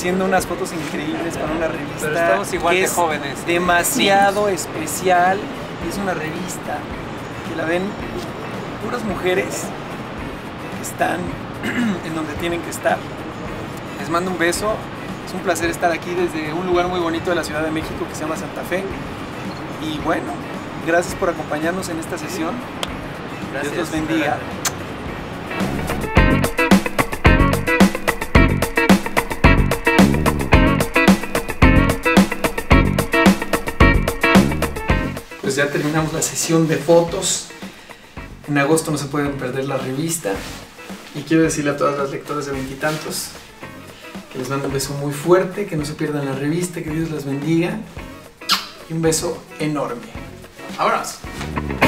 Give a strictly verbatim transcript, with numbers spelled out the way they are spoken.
haciendo unas fotos increíbles para una revista. Pero estamos igual que de es jóvenes. demasiado especial. Es una revista que la ven puras mujeres que están en donde tienen que estar. Les mando un beso. Es un placer estar aquí desde un lugar muy bonito de la Ciudad de México que se llama Santa Fe. Y bueno, gracias por acompañarnos en esta sesión. Gracias. Dios los bendiga. Pues ya terminamos la sesión de fotos. En agosto no se pueden perder la revista. Y quiero decirle a todas las lectoras de veintitantos que les mando un beso muy fuerte, que no se pierdan la revista, que Dios las bendiga. Y un beso enorme. ¡Abrazo!